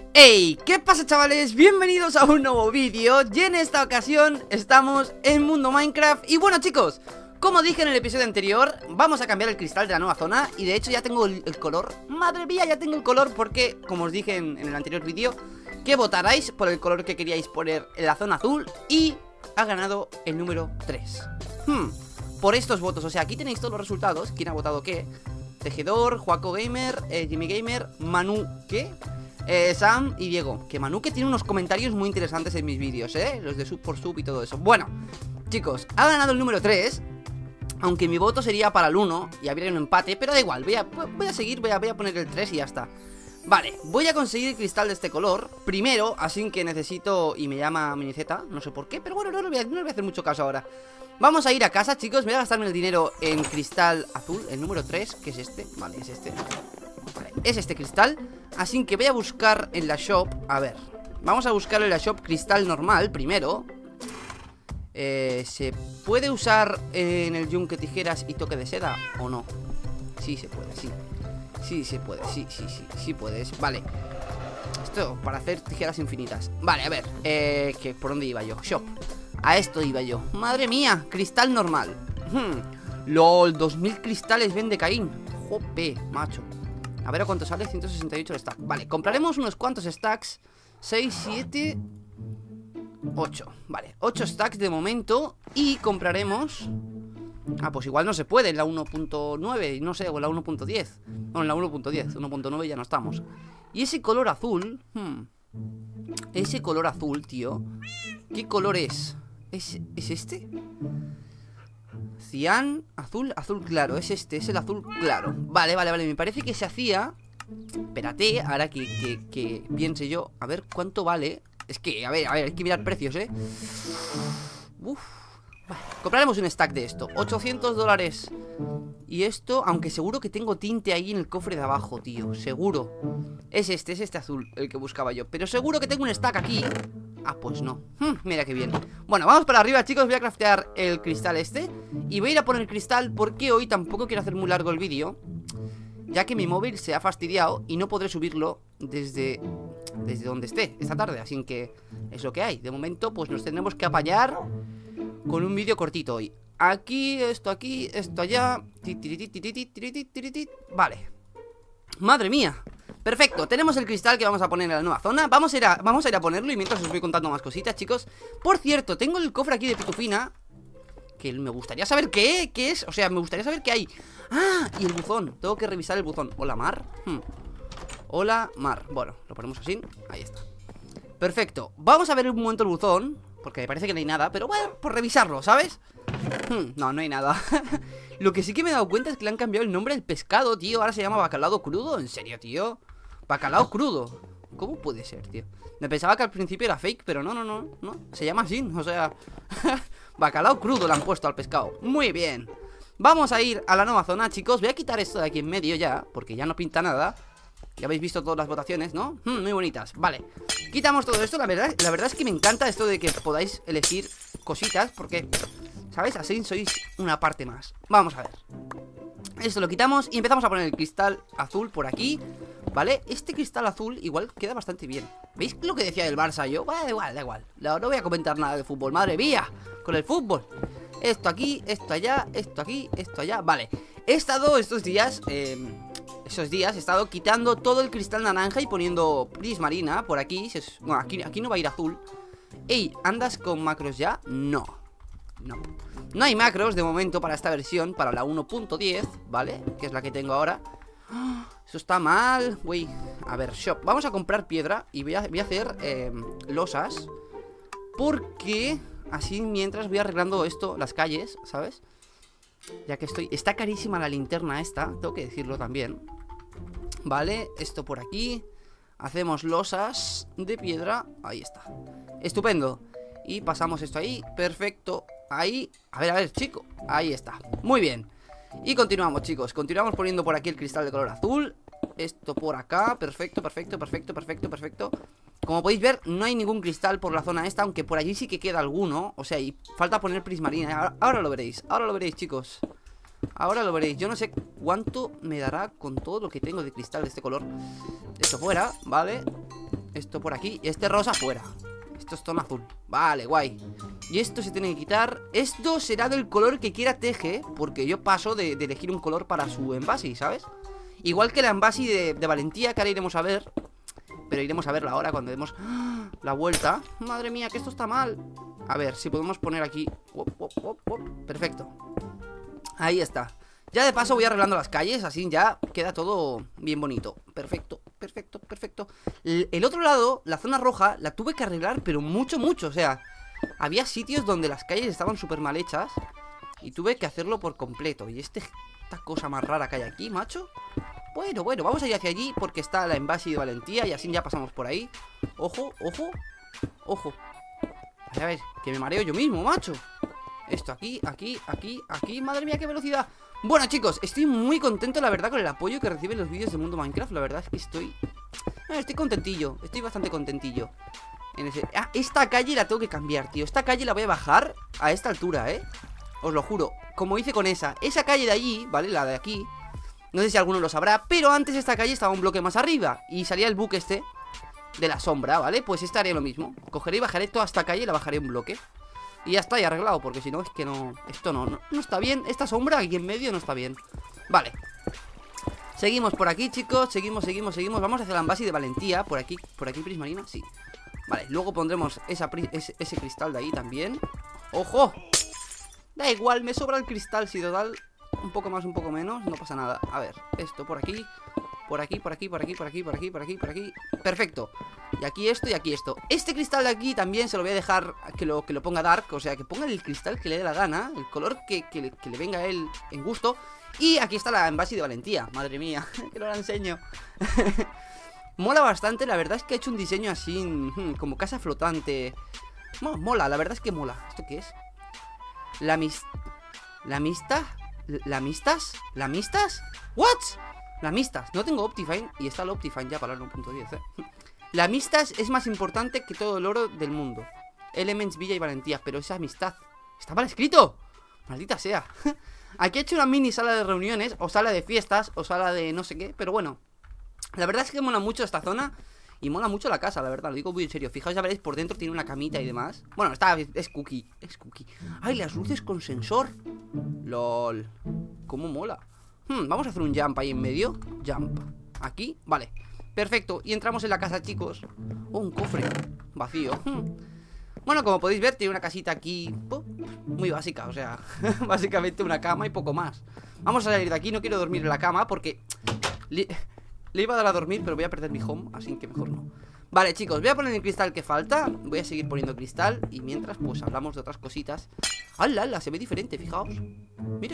Hey, ¿qué pasa, chavales? Bienvenidos a un nuevo vídeo. Y en esta ocasión estamos en Mundo Minecraft. Y bueno, chicos, como dije en el episodio anterior, vamos a cambiar el cristal de la nueva zona. Y de hecho ya tengo el color. Madre mía, ya tengo el color porque, como os dije en el anterior vídeo, que votarais por el color que queríais poner en la zona azul. Y ha ganado el número 3 por estos votos, o sea, aquí tenéis todos los resultados. ¿Quién ha votado qué? Tejedor, Juaco Gamer, Jimmy Gamer, Manu, ¿qué? Sam y Diego. Que Manu que tiene unos comentarios muy interesantes en mis vídeos, los de sub por sub y todo eso. Bueno, chicos, ha ganado el número 3. Aunque mi voto sería para el 1 y habría un empate, pero da igual, voy a seguir, voy a poner el 3 y ya está. Vale, voy a conseguir el cristal de este color primero, así que necesito... Y me llama Miniceta, no sé por qué, pero bueno, no le voy a hacer mucho caso ahora. Vamos a ir a casa, chicos, voy a gastarme el dinero en cristal azul, el número 3, que es este, vale, es este. Vale, es este cristal, así que voy a buscar en la shop, a ver, vamos a buscar en la shop cristal normal primero. ¿Se puede usar en el yunque tijeras y toque de seda o no? Sí se puede, sí. Sí se puede, sí puedes, vale. Esto para hacer tijeras infinitas. Vale, a ver, ¿por dónde iba yo? Shop. A esto iba yo. Madre mía, cristal normal. LOL, 2000 cristales vende Caín. Jope, macho. A ver a cuánto sale, 168 el stack. Vale, compraremos unos cuantos stacks. 6, 7, 8. Vale, 8 stacks de momento. Y compraremos... Ah, pues igual no se puede en la 1.9, no sé, o en la 1.10. No, en la 1.10, 1.9 ya no estamos. Y ese color azul, ese color azul, tío, ¿qué color es? ¿Es este? Cian, azul, azul claro, es este, es el azul claro. Vale, me parece que se hacía... Espérate, ahora que piense yo. A ver, ¿cuánto vale? Es que, a ver, hay que mirar precios, Uf. Vale, compraremos un stack de esto, 800 dólares. Y esto, aunque seguro que tengo tinte ahí en el cofre de abajo, tío, seguro. Es este azul, el que buscaba yo. Pero seguro que tengo un stack aquí. Ah, pues no, mira qué bien. Bueno, vamos para arriba, chicos, voy a craftear el cristal este. Y voy a ir a poner el cristal porque hoy tampoco quiero hacer muy largo el vídeo, ya que mi móvil se ha fastidiado y no podré subirlo desde donde esté esta tarde. Así que es lo que hay. De momento, pues nos tendremos que apañar con un vídeo cortito hoy. Aquí, esto allá. Vale. Madre mía. Perfecto, tenemos el cristal que vamos a poner en la nueva zona. Vamos a ir a ponerlo y mientras os voy contando más cositas, chicos. Por cierto, tengo el cofre aquí de Pitufina, que me gustaría saber qué es. O sea, me gustaría saber qué hay. Ah, y el buzón, tengo que revisar el buzón. Hola, Mar. Hola, Mar. Bueno, lo ponemos así, ahí está. Perfecto, vamos a ver un momento el buzón, porque me parece que no hay nada, pero bueno, por revisarlo, ¿sabes? No hay nada. Lo que sí que me he dado cuenta es que le han cambiado el nombre al pescado, tío. Ahora se llama bacalao crudo, ¿en serio, tío? Bacalao crudo. ¿Cómo puede ser, tío? Me pensaba que al principio era fake, pero no. Se llama así, o sea... Bacalao crudo le han puesto al pescado. Muy bien. Vamos a ir a la nueva zona, chicos. Voy a quitar esto de aquí en medio ya, porque ya no pinta nada. Ya habéis visto todas las votaciones, ¿no? Muy bonitas, vale. Quitamos todo esto, la verdad es que me encanta esto de que podáis elegir cositas, porque, ¿sabes? Así sois una parte más. Vamos a ver. Esto lo quitamos y empezamos a poner el cristal azul por aquí, ¿vale? Este cristal azul igual queda bastante bien. ¿Veis lo que decía del Barça yo? Da igual. No voy a comentar nada de fútbol, madre mía, con el fútbol. Esto aquí, esto allá, esto aquí, esto allá, vale. He estado estos días... Esos días he estado quitando todo el cristal naranja y poniendo prismarina por aquí. Bueno, aquí no va a ir azul. Ey, ¿andas con macros ya? No hay macros de momento para esta versión, para la 1.10, ¿vale? Que es la que tengo ahora. Eso está mal, güey. A ver, shop, vamos a comprar piedra y voy a hacer losas, porque así mientras voy arreglando esto, las calles, ¿sabes? Ya que está carísima la linterna esta, tengo que decirlo también. Vale, esto por aquí. Hacemos losas de piedra. Ahí está, estupendo. Y pasamos esto ahí, perfecto. Ahí, a ver, chico. Ahí está, muy bien. Y continuamos, chicos, continuamos poniendo por aquí el cristal de color azul. Esto por acá, perfecto. Como podéis ver, no hay ningún cristal por la zona esta, aunque por allí sí que queda alguno. O sea, y falta poner prismarina. Ahora lo veréis, chicos. Ahora lo veréis, yo no sé cuánto me dará con todo lo que tengo de cristal de este color. Esto fuera, ¿vale? Esto por aquí. Y este rosa fuera. Esto es tono azul. Vale, guay. Y esto se tiene que quitar. Esto será del color que quiera Teje, porque yo paso de elegir un color para su envase, ¿sabes? Igual que la envase de Valentía, que ahora iremos a ver. Pero iremos a verla ahora cuando demos la vuelta. Madre mía, que esto está mal. A ver, si podemos poner aquí. Perfecto. Ahí está. Ya de paso voy arreglando las calles, así ya queda todo bien bonito. Perfecto, perfecto, perfecto. El otro lado, la zona roja, la tuve que arreglar, pero mucho, mucho. O sea, había sitios donde las calles estaban súper mal hechas y tuve que hacerlo por completo. Y esta cosa más rara que hay aquí, macho. Bueno, vamos a ir hacia allí porque está la envase de Valentía y así ya pasamos por ahí. Ojo, ojo, ojo. A ver, que me mareo yo mismo, macho. Esto aquí, aquí, aquí, aquí. Madre mía, qué velocidad. Bueno, chicos, estoy muy contento, la verdad, con el apoyo que reciben los vídeos de Mundo Minecraft. La verdad es que estoy contentillo. Estoy bastante contentillo esta calle la tengo que cambiar, tío. Esta calle la voy a bajar a esta altura, os lo juro. Como hice con esa calle de allí, ¿vale? La de aquí. No sé si alguno lo sabrá, pero antes esta calle estaba un bloque más arriba y salía el buque este de la sombra, ¿vale? Pues esta haré lo mismo. Cogeré y bajaré toda esta calle y la bajaré un bloque. Y ya está, ya arreglado, porque si no, es que no. Esto no está bien, esta sombra aquí en medio no está bien. Vale. Seguimos por aquí, chicos, seguimos. Vamos hacia la envase de Valentía. Por aquí prismarina, sí. Vale, luego pondremos ese cristal de ahí también. ¡Ojo! Da igual, me sobra el cristal, si total un poco más, un poco menos, no pasa nada. A ver, esto por aquí. Por aquí. Perfecto. Y aquí esto y aquí esto. Este cristal de aquí también se lo voy a dejar que lo ponga Dark. O sea, que ponga el cristal que le dé la gana. El color que le venga a él en gusto. Y aquí está la envase de Valentía. Madre mía, que no la enseño. Mola bastante, la verdad es que ha hecho un diseño así como casa flotante. Mola, la verdad es que mola. ¿Esto qué es? ¿La mistas? ¿What? La mistas, no tengo Optifine y está el Optifine ya para el 1.10, La mistas es más importante que todo el oro del mundo. Elements, Villa y Valentía, pero esa amistad está mal escrito. Maldita sea. Aquí he hecho una mini sala de reuniones, o sala de fiestas, o sala de no sé qué, pero bueno. La verdad es que mola mucho esta zona y mola mucho la casa, la verdad, lo digo muy en serio. Fijaos, ya veréis, por dentro tiene una camita y demás. Bueno, es cookie. ¡Ay, las luces con sensor! ¡Lol! ¡Cómo mola! Vamos a hacer un jump ahí en medio. Jump. Aquí, vale. Perfecto, y entramos en la casa, chicos. Oh, un cofre vacío. Bueno, como podéis ver, tiene una casita aquí muy básica, o sea, básicamente una cama y poco más. Vamos a salir de aquí, no quiero dormir en la cama porque le iba a dar a dormir, pero voy a perder mi home, así que mejor no. Vale, chicos, voy a poner el cristal que falta. Voy a seguir poniendo cristal y mientras, pues, hablamos de otras cositas. ¡Hala! Se ve diferente, fijaos. Mira.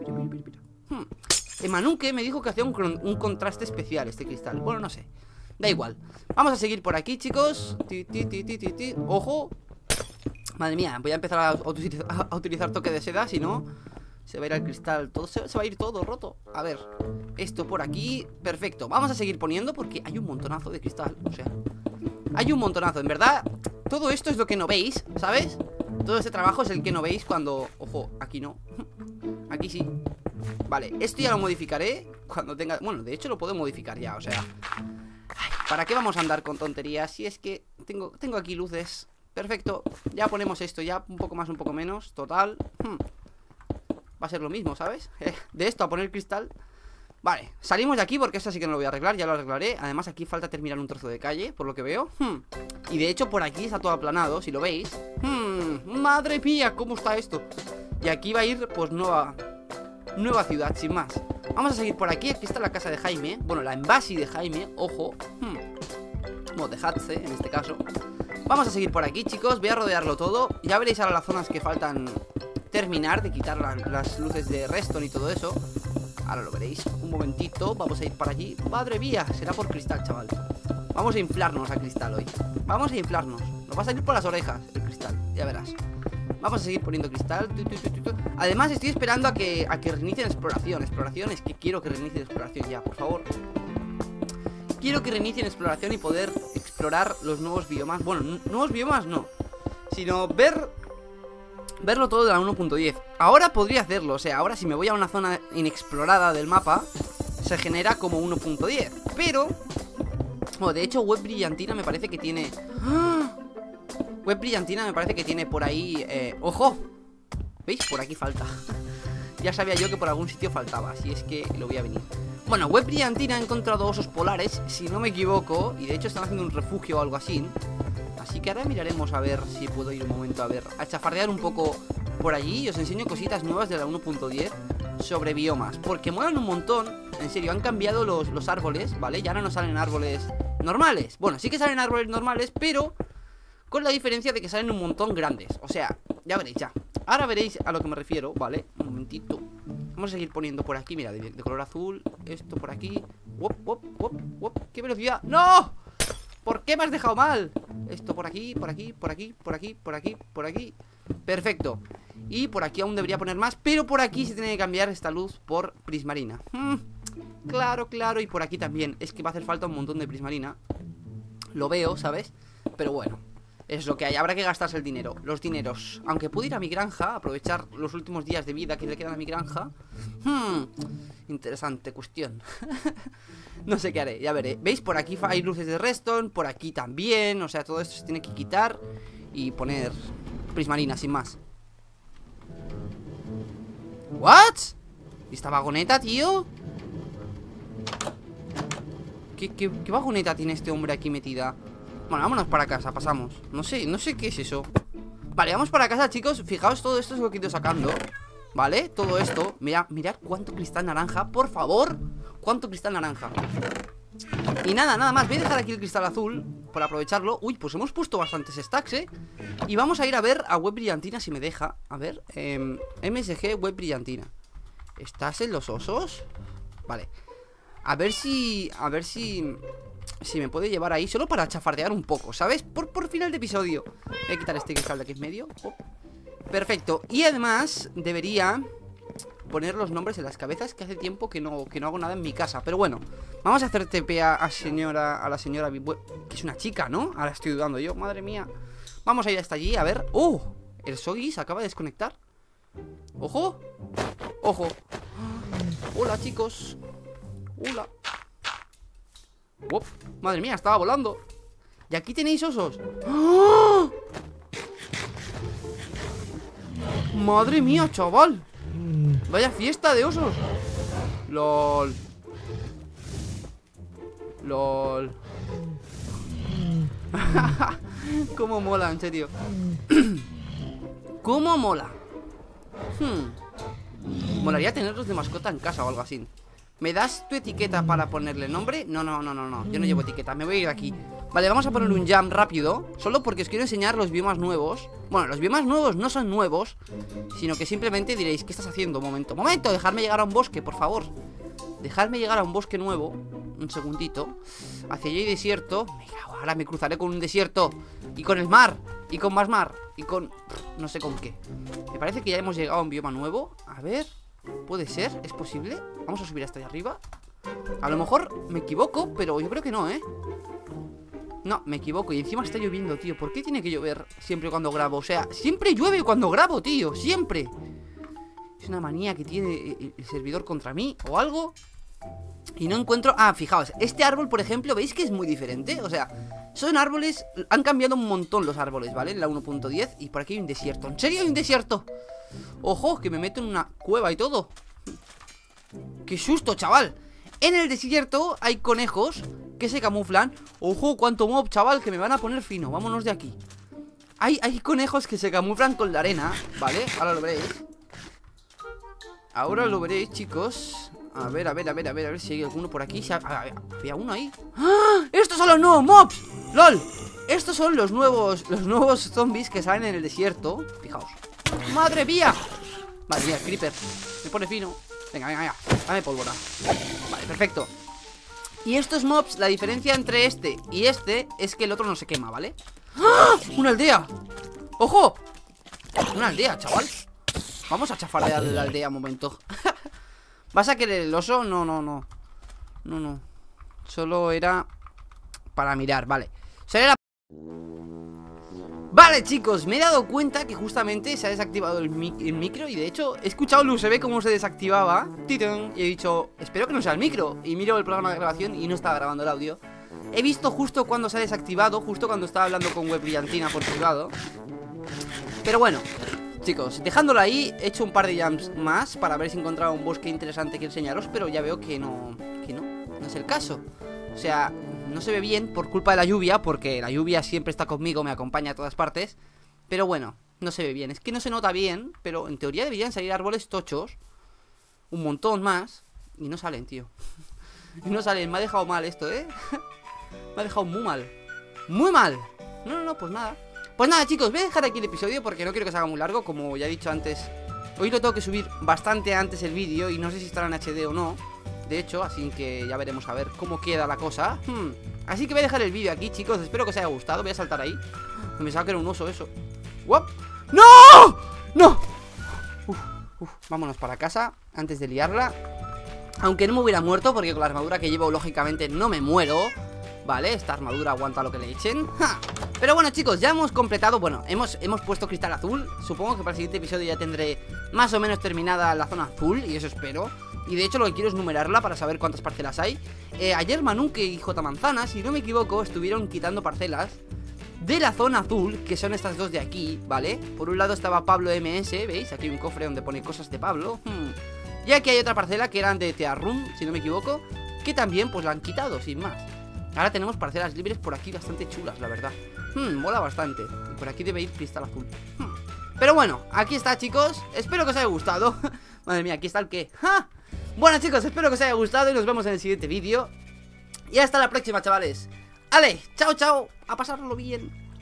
Emanuke me dijo que hacía un contraste especial este cristal. Bueno, no sé, da igual. Vamos a seguir por aquí, chicos. ¡Ojo! Madre mía, voy a empezar a utilizar toque de seda, si no se va a ir al cristal, todo se va a ir todo roto. A ver, esto por aquí, perfecto. Vamos a seguir poniendo porque hay un montonazo de cristal. O sea, hay un montonazo, en verdad. Todo esto es lo que no veis, ¿sabes? Todo este trabajo es el que no veis cuando... Ojo, aquí no. Aquí sí. Vale, esto ya lo modificaré cuando tenga... Bueno, de hecho lo puedo modificar ya, o sea... Ay, ¿para qué vamos a andar con tonterías? Si es que tengo aquí luces. Perfecto, ya ponemos esto ya un poco más, un poco menos. Total, va a ser lo mismo, ¿sabes? De esto a poner cristal. Vale, salimos de aquí porque esto sí que no lo voy a arreglar, ya lo arreglaré. Además aquí falta terminar un trozo de calle, por lo que veo. Y de hecho por aquí está todo aplanado, si lo veis. Madre mía, ¿cómo está esto? Y aquí va a ir, pues, nueva ciudad, sin más. Vamos a seguir por aquí, aquí está la casa de Jaime. Bueno, la envase de Jaime, ojo. Bueno, de Hatze, en este caso. Vamos a seguir por aquí, chicos, voy a rodearlo todo. Ya veréis ahora las zonas que faltan terminar, de quitar las luces de redstone y todo eso. Ahora lo veréis, un momentito, vamos a ir para allí. Madre mía, será por cristal, chaval. Vamos a inflarnos a cristal hoy. Vamos a inflarnos, nos va a salir por las orejas el cristal, ya verás. Vamos a seguir poniendo cristal. Además estoy esperando a que reinicien exploración. Es que quiero que reinicien exploración ya, por favor. Quiero que reinicien exploración y poder explorar los nuevos biomas. Bueno, nuevos biomas no, sino verlo todo de la 1.10. Ahora podría hacerlo, o sea, ahora si me voy a una zona inexplorada del mapa se genera como 1.10. Pero Bueno, de hecho, Web Brillantina me parece que tiene... ¡Ah! Web Brillantina me parece que tiene por ahí... ¡Ojo! ¿Veis? Por aquí falta. Ya sabía yo que por algún sitio faltaba, así es que lo voy a venir. Bueno, Web Brillantina ha encontrado osos polares, si no me equivoco. Y de hecho están haciendo un refugio o algo así. Así que ahora miraremos a ver si puedo ir un momento a ver, a chafardear un poco por allí. Y os enseño cositas nuevas de la 1.10 sobre biomas, porque molan un montón. En serio, han cambiado los árboles, ¿vale? Ya no salen árboles normales. Bueno, sí que salen árboles normales, pero con la diferencia de que salen un montón grandes. O sea, ya veréis, ya. Ahora veréis a lo que me refiero, ¿vale? Un momentito. Vamos a seguir poniendo por aquí, mira, de color azul. Esto por aquí. ¡Wop, wop, wop, wop! ¡Qué velocidad! ¡No! ¿Por qué me has dejado mal? Esto por aquí, por aquí, por aquí, por aquí, por aquí, por aquí. Perfecto. Y por aquí aún debería poner más, pero por aquí se tiene que cambiar esta luz por prismarina. Claro, claro, y por aquí también. Es que va a hacer falta un montón de prismarina. Lo veo, ¿sabes? Pero bueno, es lo que hay, habrá que gastarse el dinero. Los dineros, aunque puedo ir a mi granja, aprovechar los últimos días de vida que le quedan a mi granja. Interesante cuestión. No sé qué haré, ya veré. ¿Veis? Por aquí hay luces de redstone, por aquí también. O sea, todo esto se tiene que quitar y poner prismarina, sin más. ¿What? ¿Y esta vagoneta, tío? ¿Qué vagoneta tiene este hombre aquí metida? Bueno, vámonos para casa, pasamos. No sé qué es eso. Vale, vamos para casa, chicos. Fijaos, todo esto es lo que he ido sacando, ¿vale? Todo esto. Mirad cuánto cristal naranja, por favor. Cuánto cristal naranja. Y nada más. Voy a dejar aquí el cristal azul para aprovecharlo. Uy, pues hemos puesto bastantes stacks, ¿eh? Y vamos a ir a ver a Web Brillantina si me deja. A ver, MSG Web Brillantina. ¿Estás en los osos? Vale. A ver si me puede llevar ahí, solo para chafardear un poco, ¿sabes? Por final de episodio. Voy a quitar este cristal de aquí en medio. Perfecto. Y además debería poner los nombres en las cabezas, que hace tiempo que no hago nada en mi casa. Pero bueno, vamos a hacer TP a la señora que es una chica, ¿no? Ahora estoy dudando yo, madre mía. Vamos a ir hasta allí, a ver. ¡Oh! El Soggy se acaba de desconectar. ¡Ojo! ¡Ojo! Hola, chicos. Hola. ¡Wop! Madre mía, estaba volando. Y aquí tenéis osos. ¡Oh! Madre mía, chaval. Vaya fiesta de osos. LOL. LOL. Cómo mola, en serio. Cómo mola. Molaría tenerlos de mascota en casa o algo así. ¿Me das tu etiqueta para ponerle nombre? No, yo no llevo etiqueta, me voy a ir de aquí. Vale, vamos a ponerle un jam rápido, solo porque os quiero enseñar los biomas nuevos. Bueno, los biomas nuevos no son nuevos, sino que simplemente diréis, ¿qué estás haciendo? Momento, dejadme llegar a un bosque, por favor. Dejadme llegar a un bosque nuevo. Un segundito. Hacia allí hay desierto. Ahora me cruzaré con un desierto. Y con el mar. Y con más mar. Y con... no sé con qué. Me parece que ya hemos llegado a un bioma nuevo. A ver... ¿puede ser? ¿Es posible? Vamos a subir hasta allá arriba. A lo mejor me equivoco, pero yo creo que no, ¿eh? No, me equivoco. Y encima está lloviendo, tío. ¿Por qué tiene que llover siempre cuando grabo? O sea, siempre llueve cuando grabo, tío. Siempre. Es una manía que tiene el servidor contra mí o algo. Y no encuentro... Ah, fijaos, este árbol, por ejemplo, ¿veis que es muy diferente? O sea, son árboles... Han cambiado un montón los árboles, ¿vale? En la 1.10. Y por aquí hay un desierto. ¿En serio hay un desierto? Ojo, que me meto en una cueva y todo. ¡Qué susto, chaval! En el desierto hay conejos que se camuflan. Ojo, cuánto mob, chaval, que me van a poner fino. Vámonos de aquí. Hay conejos que se camuflan con la arena, ¿vale? Ahora lo veréis. Ahora lo veréis, chicos. A ver si hay alguno por aquí. Había uno ahí. ¡Ah! ¡Estos son los nuevos mobs! ¡Lol! Estos son los nuevos zombies que salen en el desierto. Fijaos. ¡Madre mía! Madre mía, el creeper me pone fino. Venga, dame pólvora. Vale, perfecto. Y estos mobs, la diferencia entre este y este es que el otro no se quema, ¿vale? ¡Ah! ¡Una aldea! ¡Ojo! Una aldea, chaval. Vamos a chafardear la aldea un momento. ¿Vas a querer el oso? No. Solo era para mirar, vale. Solo era... Vale, chicos, me he dado cuenta que justamente se ha desactivado el micro. Y de hecho, he escuchado el USB cómo se desactivaba. ¡Titán! Y he dicho, espero que no sea el micro. Y miro el programa de grabación y no estaba grabando el audio. He visto justo cuando se ha desactivado, justo cuando estaba hablando con Web Brillantina por privado. Pero bueno, chicos, dejándolo ahí, he hecho un par de jumps más para ver si encontraba un bosque interesante que enseñaros, pero ya veo que no es el caso. O sea, no se ve bien por culpa de la lluvia, porque la lluvia siempre está conmigo, me acompaña a todas partes. Pero bueno, no se ve bien, es que no se nota bien, pero en teoría deberían salir árboles tochos, un montón más, y no salen, tío. Y no salen, me ha dejado mal esto, ¿eh? Me ha dejado muy mal. Muy mal. No, pues nada. Pues nada, chicos, voy a dejar aquí el episodio porque no quiero que se haga muy largo, como ya he dicho antes. Hoy lo tengo que subir bastante antes el vídeo y no sé si estará en HD o no. De hecho, así que ya veremos a ver cómo queda la cosa. Así que voy a dejar el vídeo aquí, chicos. Espero que os haya gustado. Voy a saltar ahí. Me pensaba que era un oso eso. ¡Guap! ¡No! ¡No! Vámonos para casa antes de liarla. Aunque no me hubiera muerto, porque con la armadura que llevo, lógicamente, no me muero. Vale, esta armadura aguanta lo que le echen. ¡Ja! Pero bueno, chicos, ya hemos completado. Bueno, hemos puesto cristal azul. Supongo que para el siguiente episodio ya tendré más o menos terminada la zona azul, y eso espero. Y de hecho lo que quiero es numerarla para saber cuántas parcelas hay. Ayer Manunque y J Manzana, si no me equivoco, estuvieron quitando parcelas de la zona azul, que son estas dos de aquí, ¿vale? Por un lado estaba Pablo MS, ¿veis? Aquí hay un cofre donde pone cosas de Pablo. Y aquí hay otra parcela que eran de Tearrum, si no me equivoco, que también pues la han quitado, sin más. Ahora tenemos parcelas libres por aquí bastante chulas, la verdad. Mola bastante. Y por aquí debe ir cristal azul. Pero bueno, aquí está, chicos. Espero que os haya gustado. Madre mía, aquí está el que... ¡Ja! Bueno, chicos, espero que os haya gustado y nos vemos en el siguiente vídeo. Y hasta la próxima, chavales. Ale, chao, chao. A pasarlo bien.